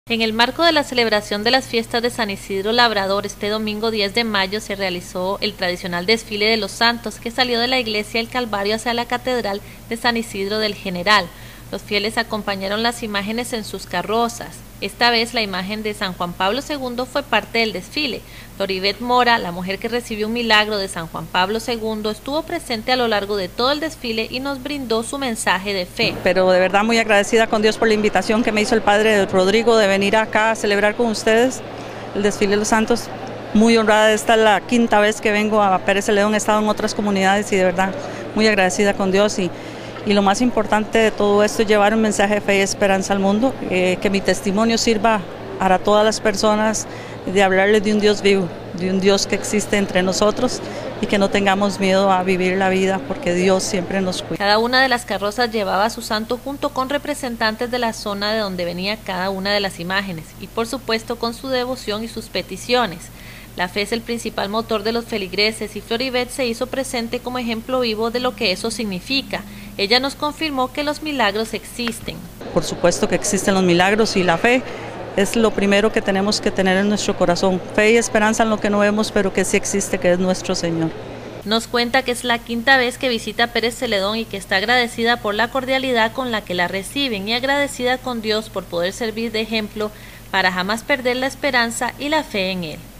En el marco de la celebración de las fiestas de San Isidro Labrador, este domingo 10 de mayo se realizó el tradicional desfile de los santos que salió de la iglesia El Calvario hacia la catedral de San Isidro del General. Los fieles acompañaron las imágenes en sus carrozas. Esta vez la imagen de San Juan Pablo II fue parte del desfile. Floribet Mora, la mujer que recibió un milagro de San Juan Pablo II, estuvo presente a lo largo de todo el desfile y nos brindó su mensaje de fe. Pero de verdad muy agradecida con Dios por la invitación que me hizo el padre Rodrigo de venir acá a celebrar con ustedes el desfile de los santos. Muy honrada, esta es la quinta vez que vengo a Pérez Celedón, he estado en otras comunidades y de verdad muy agradecida con Dios y lo más importante de todo esto es llevar un mensaje de fe y esperanza al mundo, que mi testimonio sirva para todas las personas, de hablarles de un Dios vivo, de un Dios que existe entre nosotros y que no tengamos miedo a vivir la vida porque Dios siempre nos cuida. Cada una de las carrozas llevaba a su santo junto con representantes de la zona de donde venía cada una de las imágenes y por supuesto con su devoción y sus peticiones. La fe es el principal motor de los feligreses y Floribet se hizo presente como ejemplo vivo de lo que eso significa. Ella nos confirmó que los milagros existen. Por supuesto que existen los milagros y la fe es lo primero que tenemos que tener en nuestro corazón. Fe y esperanza en lo que no vemos, pero que sí existe, que es nuestro Señor. Nos cuenta que es la quinta vez que visita Pérez Celedón y que está agradecida por la cordialidad con la que la reciben y agradecida con Dios por poder servir de ejemplo para jamás perder la esperanza y la fe en Él.